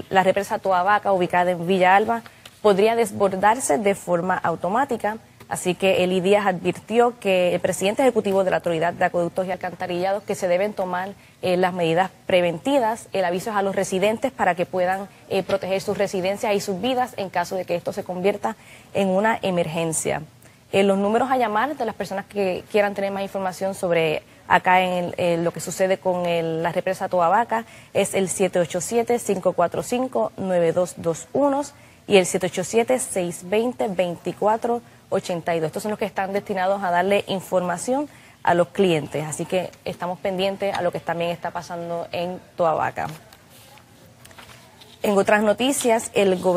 la represa Toa Vaca, ubicada en Villa Alba, podría desbordarse de forma automática. Así que Eli Díaz advirtió que el presidente ejecutivo de la Autoridad de Acueductos y Alcantarillados que se deben tomar las medidas preventivas. El aviso es a los residentes para que puedan proteger sus residencias y sus vidas en caso de que esto se convierta en una emergencia. Los números a llamar de las personas que quieran tener más información sobre acá en lo que sucede con la represa Toa Vaca es el 787-545-9221 y el 787-620-2482. Estos son los que están destinados a darle información a los clientes, así que estamos pendientes a lo que también está pasando en Toa Vaca. En otras noticias, el gobierno